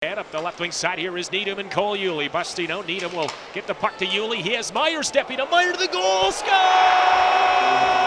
And up the left wing side here is Needham and Cole Yulee busting out. Needham will get the puck to Yulee. He has Maier stepping up. Maier to the goal. Score!